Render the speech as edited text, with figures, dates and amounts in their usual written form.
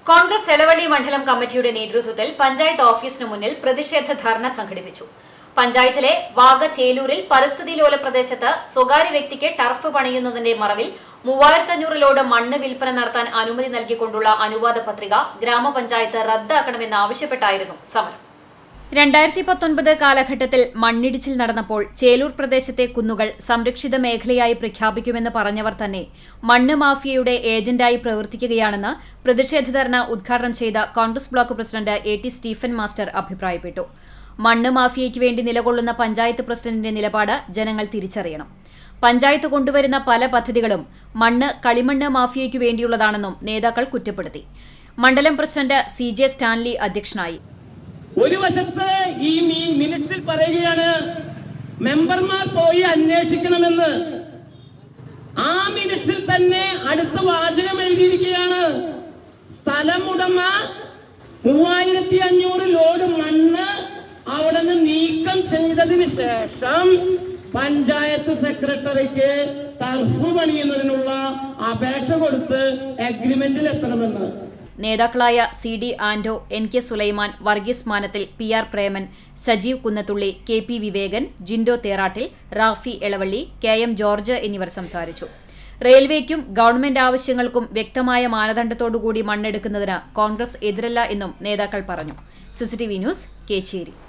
കോൺഗ്രസ് എളവള മണ്ഡലം കമ്മിറ്റിയുടെ നേതൃത്വത്തിൽ പഞ്ചായത്ത് ഓഫീസിനു മുന്നിൽ പ്രതിഷേധ ധർണ സംഘടിപ്പിച്ചു. പഞ്ചായത്തിലെ വാഗ ചേലൂരിൽ പരിസ്ഥിതി ലോല പ്രദേശത്ത് സ്വകാര്യ വ്യക്തിക്ക് ടർഫ് പണിയുന്നതിന്റെ മറവിൽ 3500 ലോഡ് മണ്ണ് വിൽപ്പന നടത്താൻ അനുമതി നൽകിക്കൊണ്ടുള്ള അനുവാദ പത്രിക ഗ്രാമപഞ്ചായത്ത് റദ്ദാക്കണമെന്നാവശ്യപ്പെട്ടായിരുന്നു സമരം. 2019 കാലഘട്ടത്തിൽ മണ്ണിടിച്ചിൽ നടന്നപ്പോൾ ചേലൂർ പ്രദേശത്തെ കുന്നുകൾ സംരക്ഷിത മേഖലയായി പ്രഖ്യാപിക്കുമെന്ന് പറഞ്ഞവർ തന്നെ മണ്ണ് മാഫിയയുടെ ഏജന്റായി പ്രവർത്തിക്കുകയാണെന്ന് പ്രതിഷേധ ധർണ ഉദ്ഘാടനം ചെയ്ത Congress block president A T. Stephen master അഭിപ്രായപ്പെട്ടു. മണ്ണ് മാഫിയയ്ക്ക് വേണ്ടി നിലകൊള്ളുന്ന പഞ്ചായത്ത് പ്രസിഡന്റിന്റെ നിലപാട് ജനങ്ങൾ തിരിച്ചറിയണം. പഞ്ചായത്ത് കൊണ്ടുവരുന്ന പല പദ്ധതികളും മണ്ണ് കളിമണ്ണ് മാഫിയയ്ക്കു വേണ്ടിയുള്ളതാണെന്നും നേതാക്കൾ കുറ്റപ്പെടുത്തി. മണ്ഡലം പ്രസിഡന്റ് സി.ജെ. സ്റ്റാൻലി അധ്യക്ഷനായി. ഒരു വശത്ത് ഈ മിനിറ്റ്സിൽ പറയുകയാണ് മെമ്പർമാർ പോയി അന്വേഷിക്കണമെന്ന്. ആ മിനിറ്റ്സിൽ തന്നെ അടുത്ത വാചകം എഴുതിയിരിക്കുകയാണ്, സ്ഥലമുടമ 3500 ലോഡ് മണ്ണ് അവിടെ നിന്ന് നീക്കം ചെയ്തതിന് ശേഷം പഞ്ചായത്ത് സെക്രട്ടറിക്ക് ടർഫ് പണിയുന്നതിനുള്ള അപേക്ഷ കൊടുത്ത് അഗ്രിമെന്റിൽ എത്തണമെന്ന്. നേതാക്കളായ C D. Anto, N K. Sulaiman, Varghese Manathil, P R. Preman, Sajeev Kunnathulli, K P. Vivekan, Jindo Therattil, Rafi Elavalli, K M. George എന്നിവർ സംസാരിച്ചു. റെയിൽവേക്കും ഗവൺമെന്റ് ആവശ്യങ്ങൾക്കും വ്യക്തമായ മാനദണ്ഡത്തോടുകൂടി മണ്ണെടുക്കുന്നതിന് കോൺഗ്രസ് എതിരല്ല എന്നും നേതാക്കൾ പറഞ്ഞു. CCTV news, Kecheri.